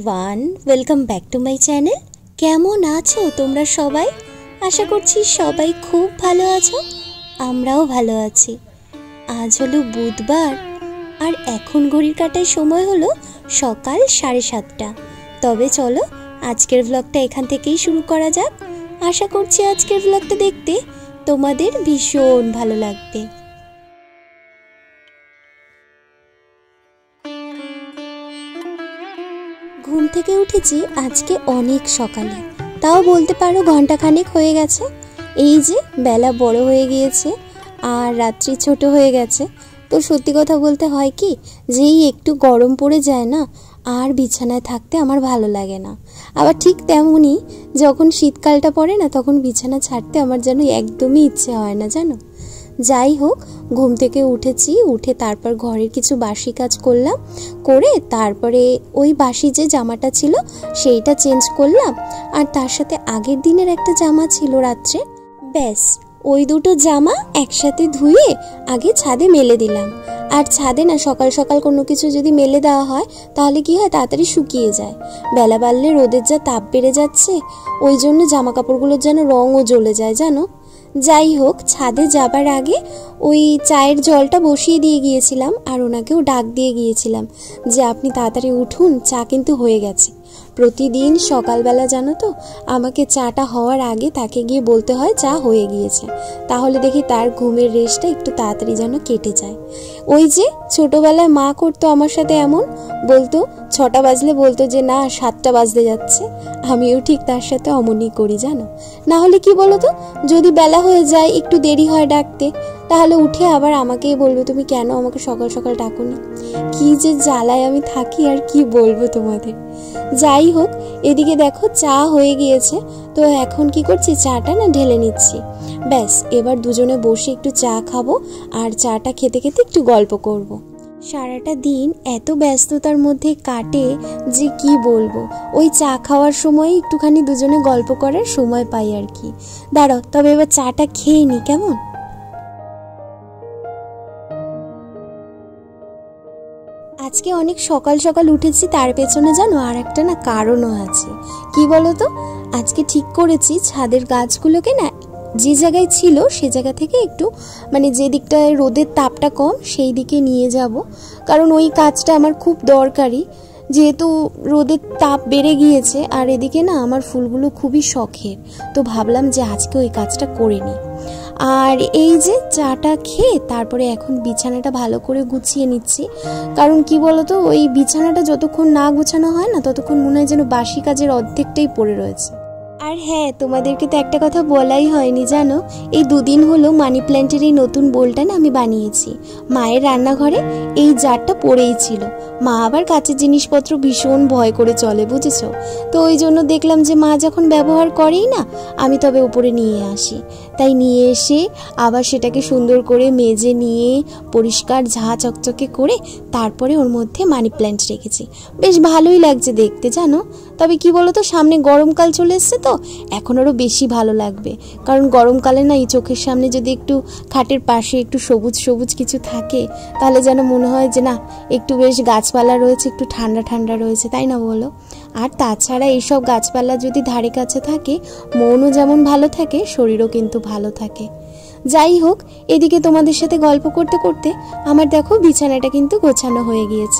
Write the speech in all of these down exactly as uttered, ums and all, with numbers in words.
Everyone, welcome back to my channel. কেমন আছো তোমরা সবাই? আশা করছি সবাই খুব ভালো আছো, আমরাও ভালো আছি। আজ হলো বুধবার আর এখন ঘড়ির কাঁটায় সময় হলো সকাল সাড়ে সাতটা। তবে চলো আজকের ব্লগটা এখান থেকেই শুরু করা যাক। আশা করছি আজকের ব্লগটা দেখতে তোমাদের ভীষণ ভালো লাগবে। ঘুম থেকে উঠেছি আজকে অনেক সকালে, তাও বলতে পারো ঘন্টাখানেক হয়ে গেছে। এই যে বেলা বড় হয়ে গিয়েছে আর রাত্রি ছোট হয়ে গেছে, তো সত্যি কথা বলতে হয় কি, যেই একটু গরম পড়ে যায় না, আর বিছানায় থাকতে আমার ভালো লাগে না। আবার ঠিক তেমনই যখন শীতকালটা পড়ে না, তখন বিছানা ছাড়তে আমার যেন একদমই ইচ্ছে হয় না, জানো। যাই হোক, ঘুম থেকে উঠেছি, উঠে তারপর ঘরের কিছু বাসি কাজ করলাম, করে তারপরে ওই বাসি যে জামাটা ছিল সেইটা চেঞ্জ করলাম, আর তার সাথে আগের দিনের একটা জামা ছিল রাত্রে, ব্যাস ওই দুটো জামা একসাথে ধুয়ে আগে ছাদে মেলে দিলাম। আর ছাদে না সকাল সকাল কোনো কিছু যদি মেলে দেওয়া হয় তাহলে কি হয়, তাড়াতাড়ি শুকিয়ে যায়। বেলা বাড়লে রোদের যা তাপ বেড়ে যাচ্ছে, ওই জন্য জামা কাপড়গুলোর যেন রঙও জ্বলে যায়, জানো। যাই হোক, ছাদে যাবার আগে ওই চায়ের জলটা বসিয়ে দিয়ে গিয়েছিলাম, আর ওনাকেও ডাক দিয়ে গিয়েছিলাম যে আপনি তাড়াতাড়ি উঠুন, চা কিন্তু হয়ে গেছে। প্রতিদিন সকালবেলা জানো তো, আমাকে চাটা হওয়ার আগে তাকে গিয়ে বলতে হয় চা হয়ে গিয়েছে, তাহলে দেখি তার ঘুমের রেশটা একটু তাড়াতাড়ি যেন কেটে যায়। ওই যে ছোটবেলায় মা করতো আমার সাথে এমন, বলতো ছটা বাজলে বলতো যে না সাতটা বাজতে যাচ্ছে, আমিও ঠিক তার সাথে অমনই করি, জানো। না হলে কি বলো তো, যদি বেলা হয়ে যায়, একটু দেরি হয় ডাকতে, তাহলে উঠে আবার আমাকেই বলবে তুমি কেন আমাকে সকাল সকাল ডাকোনি। কি যে জ্বালায় আমি থাকি, আর কি বলবো তোমাদের। যাই হোক, এদিকে দেখো চা হয়ে গিয়েছে, তো এখন কি করছি, চাটা না ঢেলে নিচ্ছি। ব্যাস এবার দুজনে বসে একটু চা খাবো, আর চাটা খেতে খেতে একটু গল্প করব। সারাটা দিন এত ব্যস্ততার মধ্যে কাটে যে কি বলবো, ওই চা খাওয়ার সময় একটুখানি দুজনে গল্প করার সময় পাই আর কি। দাঁড়াও তবে এবার চাটা খেয়ে নি, কেমন। আজকে অনেক সকাল সকাল উঠেছি, তার পেছনে জানো আর একটা না কারণও আছে। কি বলতো, আজকে ঠিক করেছি ছাদের গাছগুলোকে না যে জায়গায় ছিল সে জায়গা থেকে একটু মানে যে দিকটায় রোদের তাপটা কম সেই দিকে নিয়ে যাব, কারণ ওই কাজটা আমার খুব দরকারি, যেহেতু রোদের তাপ বেড়ে গিয়েছে আর এদিকে না আমার ফুলগুলো খুবই শখের, তো ভাবলাম যে আজকে ওই কাজটা করে নিই। আর এই যে চাটা খেয়ে তারপরে এখন বিছানাটা ভালো করে গুছিয়ে নিচ্ছি, কারণ কি বলতো, ওই বিছানাটা যতক্ষণ না গুছানো হয় না, ততক্ষণ মনে হয় যেন বাসি কাজের অর্ধেকটাই পড়ে রয়েছে। আর হ্যাঁ, তোমাদেরকে তো একটা কথা বলাই হয়নি, জানো, এই দুদিন হলো মানি প্ল্যান্টের এই নতুন বোলটা না আমি বানিয়েছি। মায়ের রান্নাঘরে এই জারটা পড়েই ছিল, মা আবার কাচের জিনিসপত্র ভীষণ ভয় করে চলে, বুঝেছো। তো ওই জন্য দেখলাম যে মা যখন ব্যবহার করেই না, আমি তবে উপরে নিয়ে আসি। তাই নিয়ে এসে আবার সেটাকে সুন্দর করে মেজে নিয়ে পরিষ্কার ঝা চকচকে করে তারপরে ওর মধ্যে মানি প্ল্যান্ট রেখেছি। বেশ ভালোই লাগছে দেখতে, জানো। তবে কি বলতো, সামনে গরমকাল চলে এসছে, তো এখন আরও বেশি ভালো লাগবে, কারণ গরমকালে না এই চোখের সামনে যদি একটু খাটের পাশে একটু সবুজ সবুজ কিছু থাকে, তাহলে যেন মনে হয় যে না একটু বেশ গাছপালা রয়েছে, একটু ঠান্ডা ঠান্ডা রয়েছে, তাই না বলো। আর তাছাড়া এইসব গাছপালা যদি ধারে কাছে থাকে, মনও যেমন ভালো থাকে, শরীরও কিন্তু ভালো থাকে। যাই হোক, এদিকে তোমাদের সাথে গল্প করতে করতে আমার দেখো বিছানাটা কিন্তু গোছানো হয়ে গিয়েছে।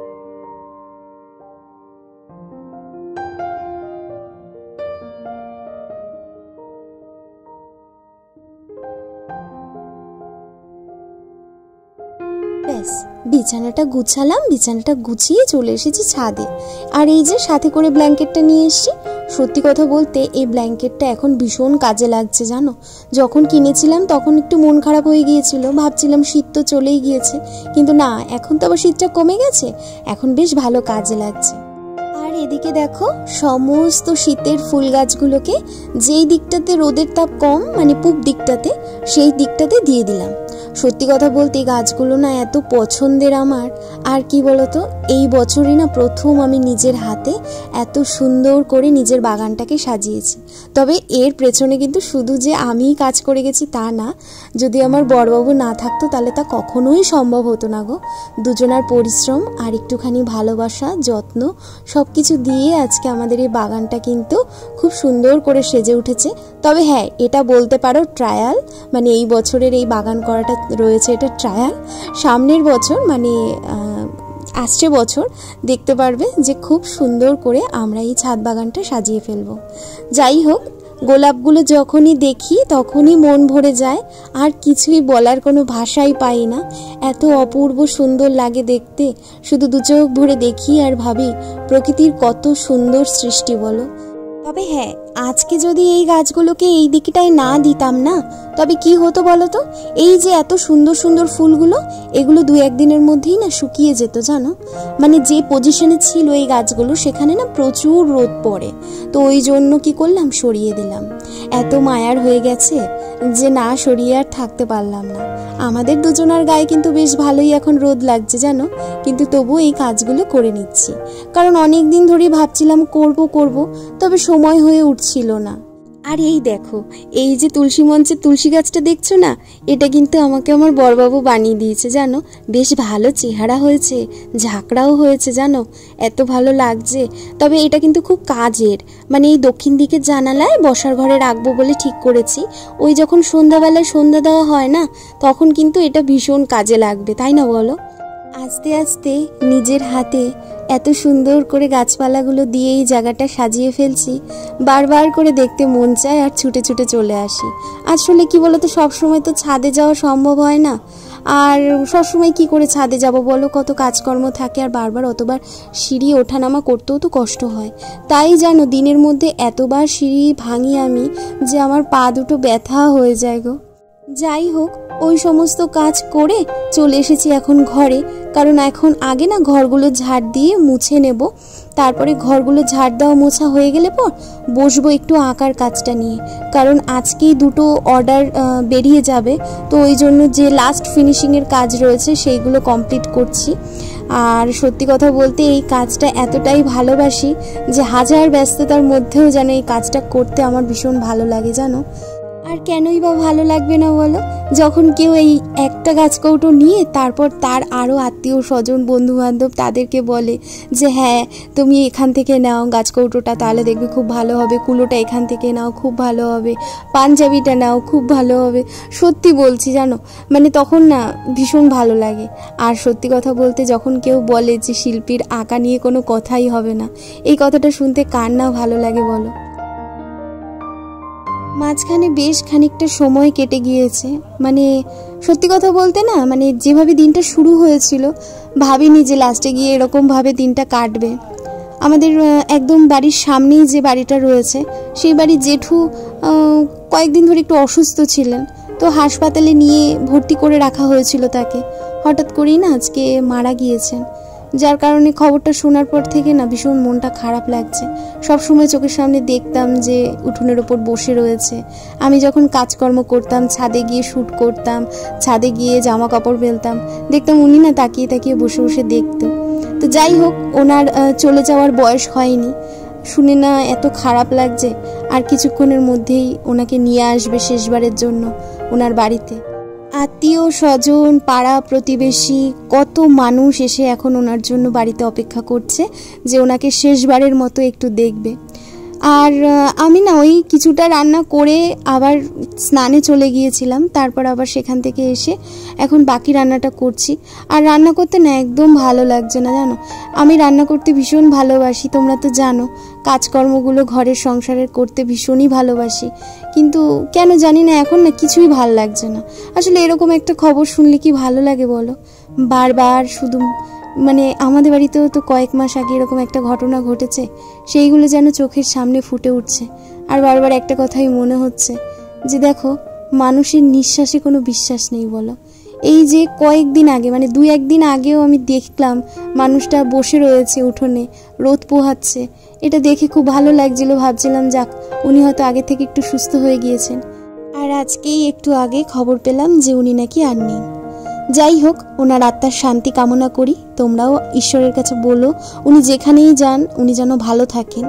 ব্যাস বিছানাটা গুছালাম, বিছানাটা গুছিয়ে চলে এসেছি ছাদে। আর এই যে সাথে করে ব্ল্যাঙ্কেটটা নিয়ে এসেছি। সত্যি কথা বলতে এই ব্ল্যাঙ্কেটটা এখন ভীষণ কাজে লাগছে, জানো। যখন কিনেছিলাম তখন একটু মন খারাপ হয়ে গিয়েছিল, ভাবছিলাম শীত তো চলেই গিয়েছে, কিন্তু না, এখন তো আবার শীতটা কমে গেছে, এখন বেশ ভালো কাজে লাগছে। আর এদিকে দেখো সমস্ত শীতের ফুল গাছগুলোকে যেই দিকটাতে রোদের তাপ কম, মানে পূব দিকটাতে, সেই দিকটাতে দিয়ে দিলাম। সত্যি কথা বলতে এই গাছগুলো না এত পছন্দের আমার। আর কি বলতো, এই বছরই না প্রথম আমি নিজের হাতে এত সুন্দর করে নিজের বাগানটাকে সাজিয়েছি। তবে এর পেছনে কিন্তু শুধু যে আমিই কাজ করে গেছি তা না, যদি আমার বড়বাবু না থাকতো তাহলে তা কখনোই সম্ভব হতো না গো। দুজনার পরিশ্রম আর একটুখানি ভালোবাসা, যত্ন সব কিছু দিয়ে আজকে আমাদের এই বাগানটা কিন্তু খুব সুন্দর করে সেজে উঠেছে। তবে হ্যাঁ, এটা বলতে পারো ট্রায়াল, মানে এই বছরের এই বাগান করাটা রয়েছে এটা ট্রায়াল। সামনের বছর মানে আসছে বছর দেখতে পারবে যে খুব সুন্দর করে আমরা এই ছাদ বাগানটা সাজিয়ে ফেলবো। যাই হোক, গোলাপগুলো যখনই দেখি তখনই মন ভরে যায়, আর কিছুই বলার কোনো ভাষাই পাই না। এত অপূর্ব সুন্দর লাগে দেখতে, শুধু দু চোখ ভরে দেখি আর ভাবি প্রকৃতির কত সুন্দর সৃষ্টি বলো। তবে হ্যাঁ, আজকে যদি এই গাছগুলোকে এই দিকটায় না দিতাম না, তবে কি হতো বলো তো, এই যে এত সুন্দর সুন্দর ফুলগুলো এগুলো দু একদিনের মধ্যেই না শুকিয়ে যেত জানো। মানে যে পজিশনে ছিল এই গাছগুলো সেখানে না প্রচুর রোদ পড়ে, তো ওই জন্য কি করলাম, সরিয়ে দিলাম। এত মায়ার হয়ে গেছে যে না সরিয়ে আর থাকতে পারলাম না। আমাদের দুজনার গায়ে কিন্তু বেশ ভালোই এখন রোদ লাগছে জানো, কিন্তু তবু এই কাজগুলো করে নিচ্ছি, কারণ অনেক দিন ধরেই ভাবছিলাম করব করব, তবে সময় হয়ে উঠছিল না। আর এই দেখো, এই যে তুলসী মঞ্চের তুলসী গাছটা দেখছো না, এটা কিন্তু আমাকে আমার বড়বাবু বানিয়ে দিয়েছে জানো। বেশ ভালো চেহারা হয়েছে, ঝাঁকড়াও হয়েছে জানো, এত ভালো লাগছে। তবে এটা কিন্তু খুব কাজের, মানে এই দক্ষিণ দিকের জানালায় বসার ঘরে রাখবো বলে ঠিক করেছি। ওই যখন সন্ধ্যাবেলায় সন্ধ্যা দেওয়া হয় না, তখন কিন্তু এটা ভীষণ কাজে লাগবে, তাই না বলো। আস্তে আস্তে নিজের হাতে এত সুন্দর করে গাছপালাগুলো দিয়ে এই জায়গাটা সাজিয়ে ফেলছি, বারবার করে দেখতে মন চায় আর ছুটে ছুটে চলে আসি। আসলে কি বলতো, সবসময় তো ছাদে যাওয়া সম্ভব হয় না, আর সবসময় কি করে ছাদে যাব বলো, কত কাজকর্ম থাকে, আর বারবার অতবার সিঁড়ি ওঠানামা করতেও তো কষ্ট হয়। তাই জানো, দিনের মধ্যে এতবার সিঁড়ি ভাঙি আমি যে আমার পা দুটো ব্যথা হয়ে যায় গো। যাই হোক, ওই সমস্ত কাজ করে চলে এসেছি এখন ঘরে, কারণ এখন আগে না ঘরগুলো ঝাড় দিয়ে মুছে নেব, তারপরে ঘরগুলো ঝাড় দেওয়া মোছা হয়ে গেলে পর বসবো একটু আঁকার কাজটা নিয়ে, কারণ আজকেই দুটো অর্ডার বেরিয়ে যাবে, তো ওই জন্য যে লাস্ট ফিনিশিংয়ের কাজ রয়েছে সেইগুলো কমপ্লিট করছি। আর সত্যি কথা বলতে এই কাজটা এতটাই ভালোবাসি যে হাজার ব্যস্ততার মধ্যেও যেন এই কাজটা করতে আমার ভীষণ ভালো লাগে জানো। আর কেনই বা ভালো লাগবে না বলো, যখন কেউ এই একটা গাছ কৌটো নিয়ে তারপর তার আরও আত্মীয় স্বজন বন্ধু বান্ধব তাদেরকে বলে যে হ্যাঁ তুমি এখান থেকে নাও গাছ কৌটোটা, তাহলে দেখবে খুব ভালো হবে, কুলোটা এখান থেকে নাও খুব ভালো হবে, পাঞ্জাবিটা নাও খুব ভালো হবে। সত্যি বলছি জানো, মানে তখন না ভীষণ ভালো লাগে। আর সত্যি কথা বলতে যখন কেউ বলে যে শিল্পীর আঁকা নিয়ে কোনো কথাই হবে না, এই কথাটা শুনতে কার না ভালো লাগে বলো। মাঝখানে বেশ খানিকটা সময় কেটে গিয়েছে, মানে সত্যি কথা বলতে না, মানে যেভাবে দিনটা শুরু হয়েছিল ভাবিনি যে লাস্টে গিয়ে এরকমভাবে দিনটা কাটবে। আমাদের একদম বাড়ির সামনেই যে বাড়িটা রয়েছে সেই বাড়ির জেঠু কয়েকদিন ধরে একটু অসুস্থ ছিলেন, তো হাসপাতালে নিয়ে ভর্তি করে রাখা হয়েছিল তাকে। হঠাৎ করেই না আজকে মারা গিয়েছেন, যার কারণে খবরটা শোনার পর থেকে না ভীষণ মনটা খারাপ লাগছে। সব সময় চোখের সামনে দেখতাম যে উঠোনের ওপর বসে রয়েছে, আমি যখন কাজকর্ম করতাম, ছাদে গিয়ে শ্যুট করতাম, ছাদে গিয়ে জামা কাপড় মেলতাম, দেখতাম উনি না তাকিয়ে তাকিয়ে বসে বসে দেখতো। তো যাই হোক, ওনার চলে যাওয়ার বয়স হয়নি, শুনে না এত খারাপ লাগছে। আর কিছুক্ষণের মধ্যেই ওনাকে নিয়ে আসবে শেষবারের জন্য ওনার বাড়িতে। আত্মীয় স্বজন, পাড়া প্রতিবেশী, কত মানুষ এসে এখন ওনার জন্য বাড়িতে অপেক্ষা করছে যে ওনাকে শেষবারের মতো একটু দেখবে। আর আমি না ওই কিছুটা রান্না করে আবার স্নানে চলে গিয়েছিলাম, তারপর আবার সেখান থেকে এসে এখন বাকি রান্নাটা করছি। আর রান্না করতে না একদম ভালো লাগছে না জানো, আমি রান্না করতে ভীষণ ভালোবাসি, তোমরা তো জানো কাজকর্মগুলো ঘরের সংসারের করতে ভীষণই ভালোবাসি, কিন্তু কেন জানি না এখন না কিছুই ভালো লাগছে না। আসলে এরকম একটা খবর শুনলে কি ভালো লাগে বলো, বারবার শুধু মানে আমাদের বাড়িতেও তো কয়েক মাস আগে এরকম একটা ঘটনা ঘটেছে, সেইগুলো যেন চোখের সামনে ফুটে উঠছে। আর বারবার একটা কথাই মনে হচ্ছে যে দেখো, মানুষের নিঃশ্বাসে কোনো বিশ্বাস নেই বলো। এই যে কয়েকদিন আগে, মানে দুই একদিন আগেও আমি দেখলাম মানুষটা বসে রয়েছে উঠোনে, রোদ পোহাচ্ছে, এটা দেখে খুব ভালো লাগছিল। ভাবছিলাম যাক, উনি হয়তো আগে থেকে একটু সুস্থ হয়ে গিয়েছেন। আর আজকেই একটু আগে খবর পেলাম যে উনি নাকি আর নেই। যাই হোক, ওনার আত্মার শান্তি কামনা করি। তোমরাও ঈশ্বরের কাছে বলো উনি যেখানেই যান উনি যেন ভালো থাকেন।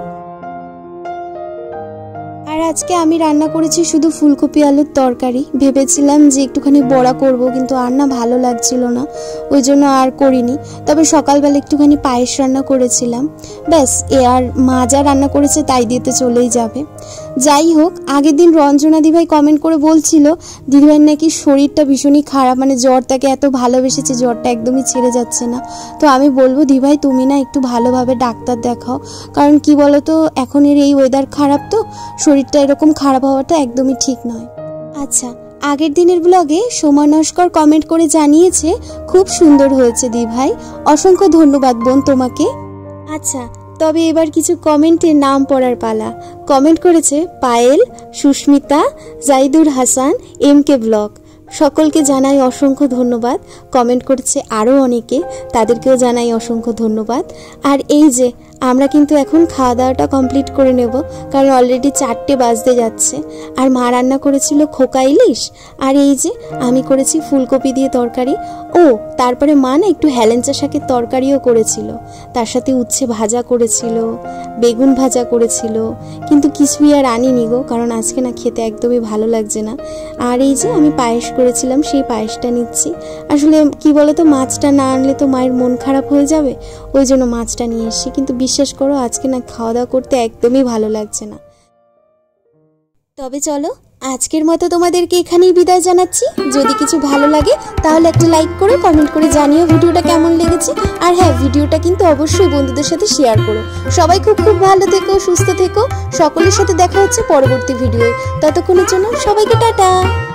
আর আজকে আমি রান্না করেছি শুধু ফুলকপি আলুর তরকারি। ভেবেছিলাম যে একটুখানি বড়া করব, কিন্তু আর না ভালো লাগছিল না, ওই জন্য আর করিনি। তবে সকালবেলা একটুখানি পায়েস রান্না করেছিলাম, ব্যাস। এ আর মা যা রান্না করেছে তাই দিতে চলেই যাবে। যাই হোক, আগের দিন রঞ্জনা দিভাই কমেন্ট করে বলছিল দিদিভাইয়ের নাকি শরীরটা ভীষণই খারাপ, মানে জ্বর তাকে এত ভালোবেসেছে জ্বরটা একদমই ছেড়ে যাচ্ছে না। তো আমি বলবো দিভাই তুমি না একটু ভালোভাবে ডাক্তার দেখাও, কারণ কি বলতো এখনের এই ওয়েদার খারাপ, তো শরীরটা এরকম খারাপ হওয়াটা একদমই ঠিক নয়। আচ্ছা, আগের দিনের ব্লগে সোমা নস্কর কমেন্ট করে জানিয়েছে খুব সুন্দর হয়েছে দিভাই, অসংখ্য ধন্যবাদ বোন তোমাকে। আচ্ছা, তবে এবার কিছু কমেন্টের নাম পড়ার পালা। কমেন্ট করেছে Payel, Susmita, Zaidur Hasan, M K blog. সকলকে জানাই অসংখ্য ধন্যবাদ। কমেন্ট করছে আরও অনেকে, তাদেরকেও জানাই অসংখ্য ধন্যবাদ। আর এই যে আমরা কিন্তু এখন খাওয়া দাওয়াটা কমপ্লিট করে নেব, কারণ অলরেডি চারটে বাজতে যাচ্ছে। আর মা রান্না করেছিল খোকা ইলিশ, আর এই যে আমি করেছি ফুলকপি দিয়ে তরকারি। ও তারপরে মা না একটু হেলেঞ্চা শাকের তরকারিও করেছিল, তার সাথে উচ্ছে ভাজা করেছিল, বেগুন ভাজা করেছিল, কিন্তু কিছুই আর আনিনি গো, কারণ আজকে না খেতে একদমই ভালো লাগছে না। আর এই যে আমি পায়েস করেছিলাম, সেই পায়েসটা নিচ্ছি। আসলে কি বলতো, মাছটা না আনলে তো মায়ের মন খারাপ হয়ে যাবে, ওই জন্য মাছটা নিয়ে এসেছি। কিন্তু বিশ্বাস করো আজকে না খাওয়া দাওয়া করতে একদমই ভালো লাগছে না। তবে চলো আজকের মতো তোমাদেরকে এখানেই বিদায় জানাচ্ছি। যদি কিছু ভালো লাগে তাহলে একটা লাইক করে কমেন্ট করে জানিও ভিডিওটা কেমন লেগেছে। আর হ্যাঁ, ভিডিওটা কিন্তু অবশ্যই বন্ধুদের সাথে শেয়ার করো। সবাই খুব খুব ভালো থেকো, সুস্থ থেকো। সকলের সাথে দেখা হচ্ছে পরবর্তী ভিডিওয়। ততক্ষণের জন্য সবাইকে টাটা।